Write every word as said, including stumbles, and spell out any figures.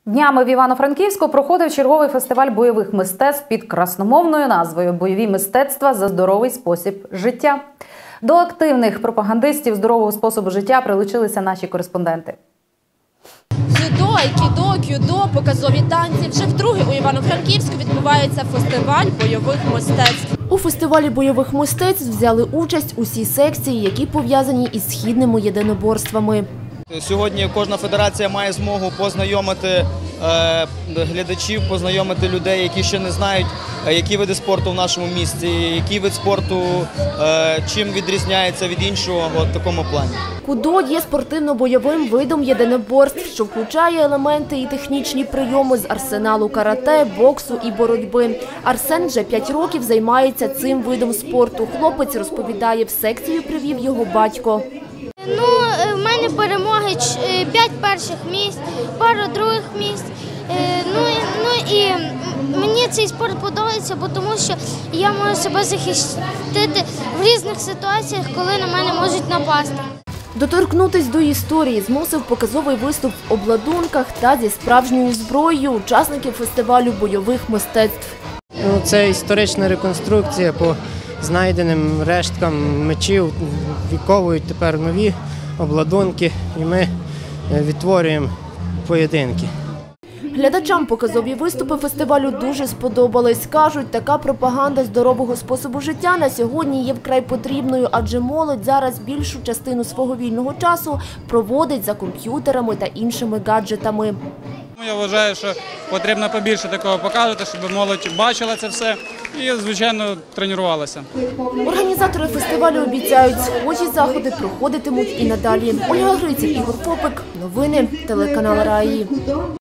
Днями в Івано-Франківську проходив черговий фестиваль бойових мистецтв під красномовною назвою «Бойові мистецтва за здоровий спосіб життя». До активних пропагандистів здорового способу життя прилучилися наші кореспонденти. Дзюдо, айкідо, кюдо, показові танці. Вже вдруге у Івано-Франківську відбувається фестиваль бойових мистецтв. У фестивалі бойових мистецтв взяли участь усі секції, які пов'язані із східними єдиноборствами. Сьогодні кожна федерація має змогу познайомити е, глядачів, познайомити людей, які ще не знають, які види спорту в нашому місті, який вид спорту е, чим відрізняється від іншого в такому плані. Кудо є спортивно-бойовим видом єдиноборств, що включає елементи і технічні прийоми з арсеналу карате, боксу і боротьби. Арсен вже п'ять років займається цим видом спорту. Хлопець розповідає, в секцію привів його батько. Ну, в мене перемоги п'ять перших місць, пару других місць. Ну, ну і мені цей спорт подобається, бо тому що я можу себе захистити в різних ситуаціях, коли на мене можуть напасти. Доторкнутись до історії змусив показовий виступ в обладунках та зі справжньою зброєю учасників фестивалю бойових мистецтв. Ну, це історична реконструкція по знайденим решткам мечів, віковують тепер нові обладунки і ми відтворюємо поєдинки. Глядачам показові виступи фестивалю дуже сподобались. Кажуть, така пропаганда здорового способу життя на сьогодні є вкрай потрібною, адже молодь зараз більшу частину свого вільного часу проводить за комп'ютерами та іншими гаджетами. Я вважаю, що потрібно побільше такого показувати, щоб молодь бачила це все і, звичайно, тренувалася. Організатори фестивалю обіцяють, схожі заходи проходитимуть і надалі. Ольга Гриців, Ігор Попик. Новини телеканал Раї.